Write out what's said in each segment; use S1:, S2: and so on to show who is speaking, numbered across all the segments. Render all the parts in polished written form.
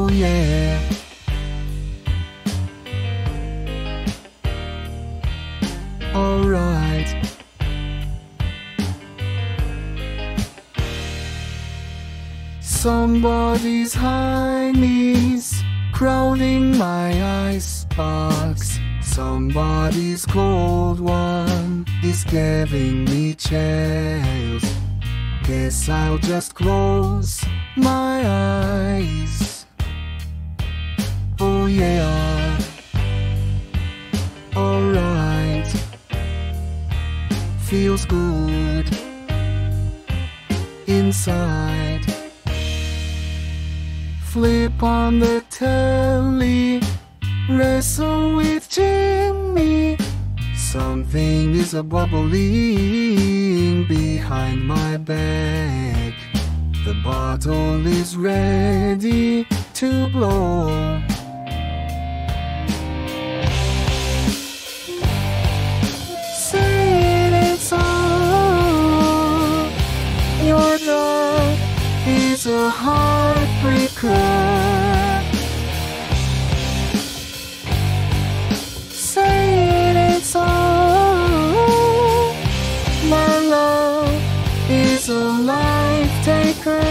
S1: Oh yeah. Alright. Somebody's high knees crowding my icebox. Somebody's cold one is giving me chills. Guess I'll just close my eyes. Oh yeah. Alright. Feels good inside. Flip on the telly, wrestle with Jimmy. Something is bubbling behind my back. The bottle is ready to blow. Saying it's all, your love is a heartbreaker. Saying it's all, my love is a life taker.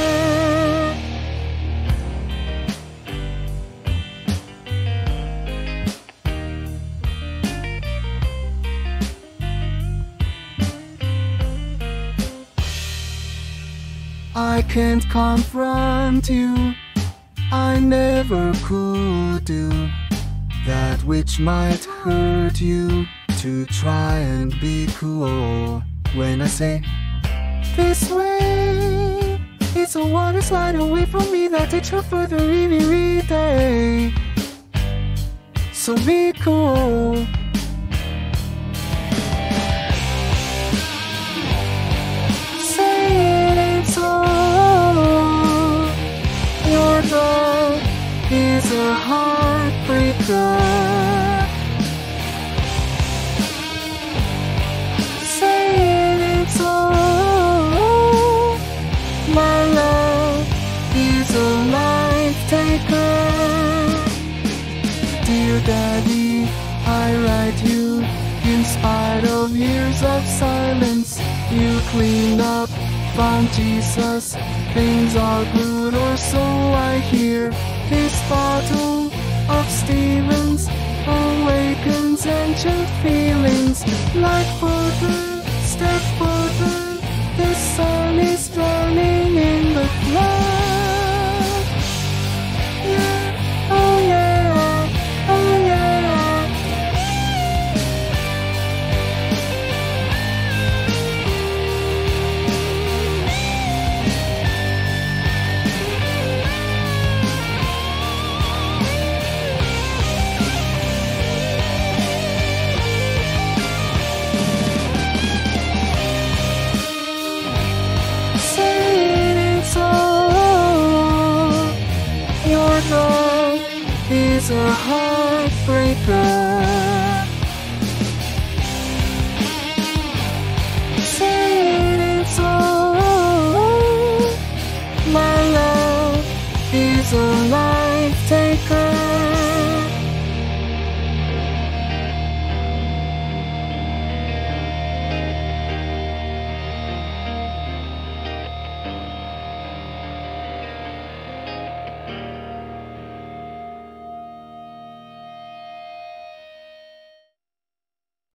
S1: I can't confront you, I never could do that which might hurt you, to try and be cool. When I say this way, it's a water slide away from me that takes you further every day. So be cool. Your love is a heartbreaker. Saying it's all, my love is a life taker. Dear Daddy, I write you in spite of years of silence. You cleaned up, found Jesus. Things are good, or so I hear. This bottle of Stevens awakens ancient feelings. Like further, step further, the sun is drowning in the flood. Yeah, oh yeah, oh yeah. Your love is a heartbreaker.